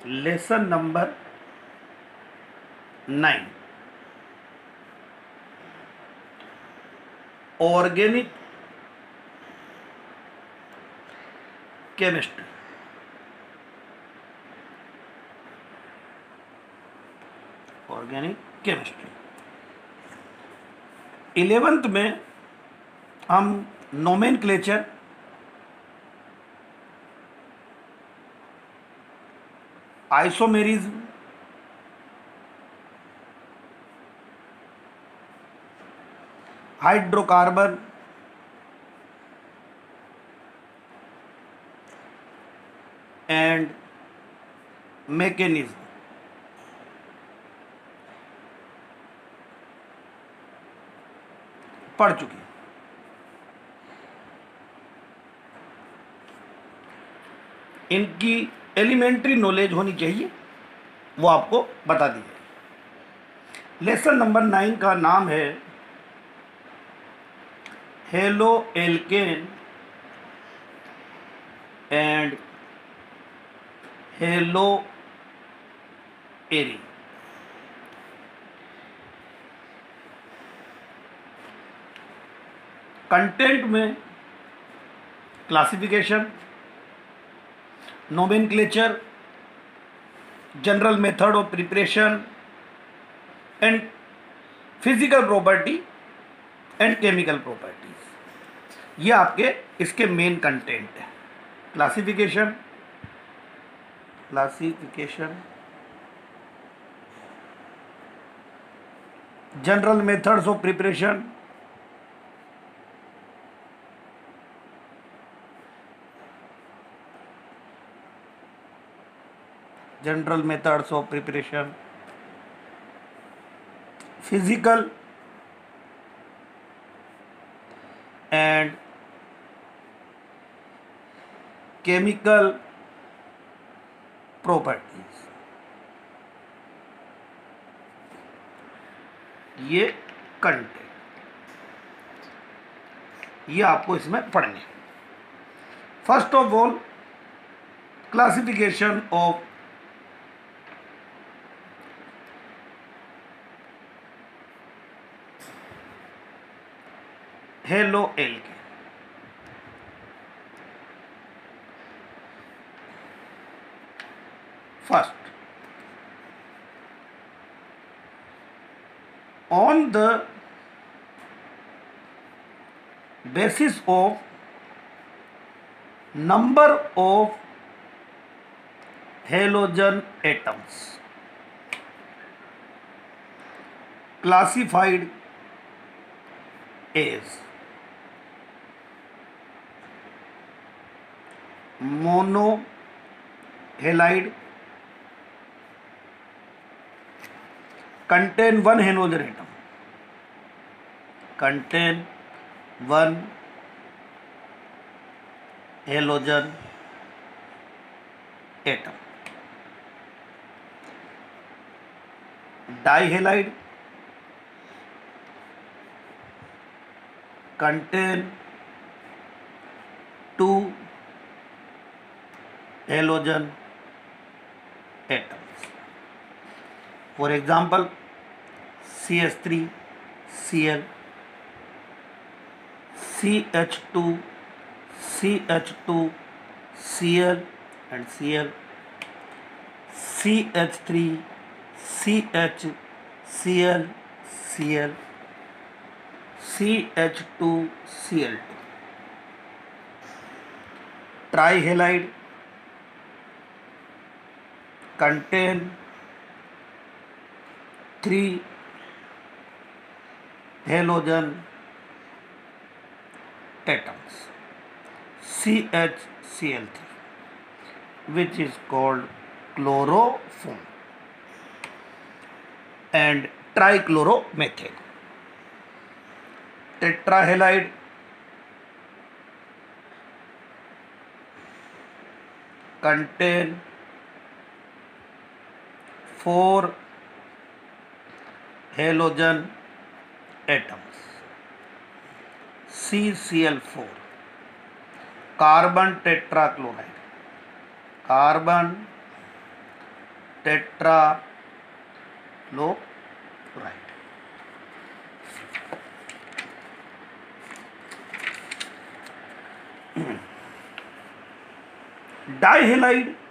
Lesson number 9, organic chemistry. Organic chemistry 11th में हम nomenclature, isomerism, hydrocarbon, and mechanism पढ़ चुके हैं। इनकी एलिमेंट्री नॉलेज होनी चाहिए, वो आपको बता दी है। लेसन नंबर 9 का नाम है haloalkane and haloarene. Content में classification, nomenclature, general method of preparation and physical property and chemical properties, ये आपके इसके मेन कंटेंट है। Classification, general methods of preparation, general methods of preparation, physical and chemical properties, ये content, ये आपको इसमें पढ़ने। First of all, classification of haloalkane. First, on the basis of number of halogen atoms classified as monohalide, contain one halogen atom, contain one halogen atom, dihalide, contain two halogen atoms. For example, CH3Cl, CH2Cl and Cl, CH3CHCl, Cl, CH2Cl2. Trihalide, contain 3 halogen atoms, CHCl3, which is called chloroform, and trichloromethane. Tetrahalide, contain 4 halogen atoms, CCl4. Carbon tetrachloride, carbon tetrafluoride. Dihalide